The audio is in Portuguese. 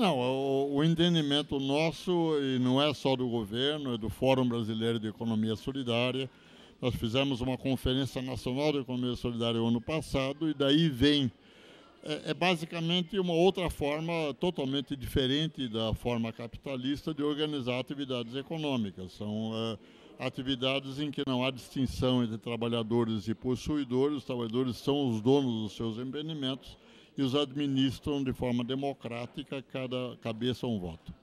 Não, o entendimento nosso, e não é só do governo, é do Fórum Brasileiro de Economia Solidária. Nós fizemos uma Conferência Nacional de Economia Solidária o ano passado e daí vem basicamente uma outra forma totalmente diferente da forma capitalista de organizar atividades econômicas. São atividades em que não há distinção entre trabalhadores e possuidores. Os trabalhadores são os donos dos seus empreendimentos e os administram de forma democrática, cada cabeça um voto.